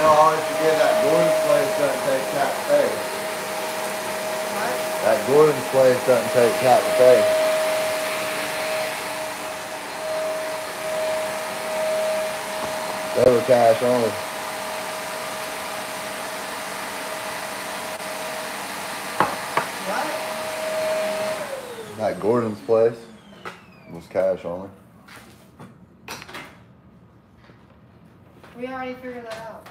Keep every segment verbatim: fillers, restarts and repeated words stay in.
know, I always forget that Gordon's place doesn't take tap to pay. What? That Gordon's place doesn't take tap to pay. They were cash only. What? That Gordon's place was cash only. We already figured that out.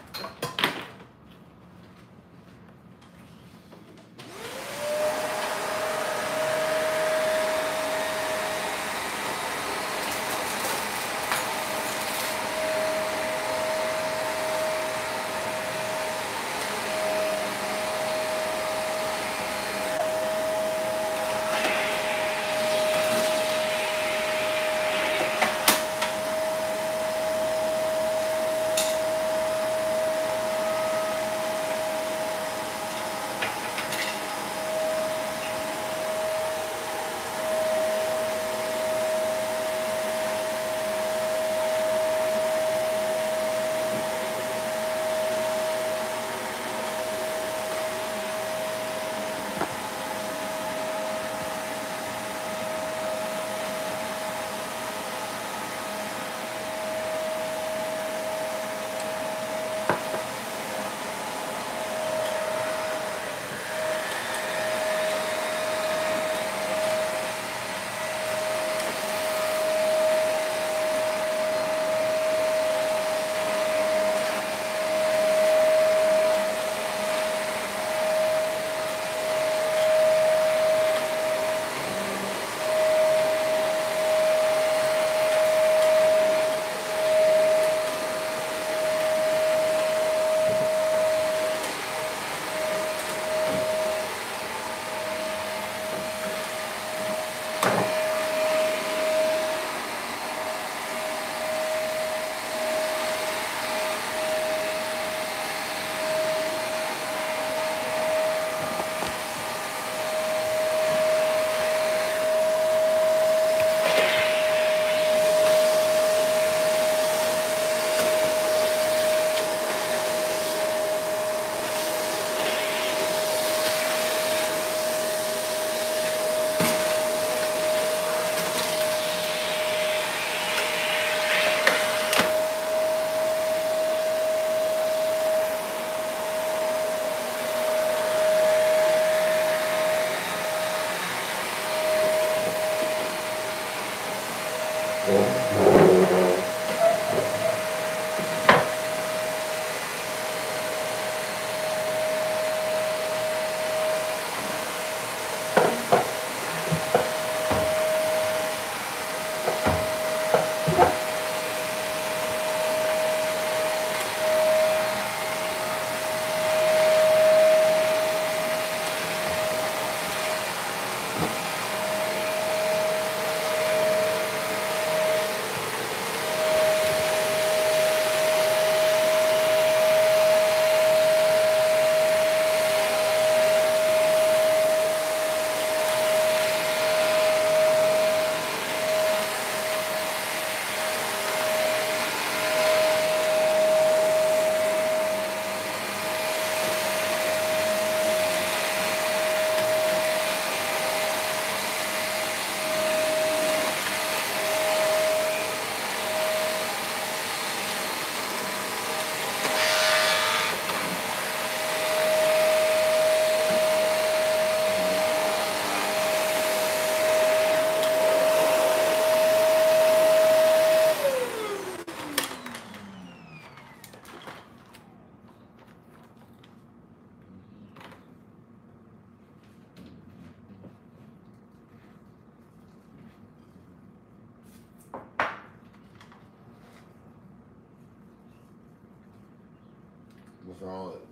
What's wrong with it?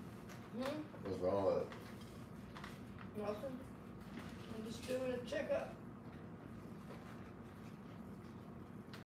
Hmm? What's wrong with it? Nothing. I'm just doing a checkup.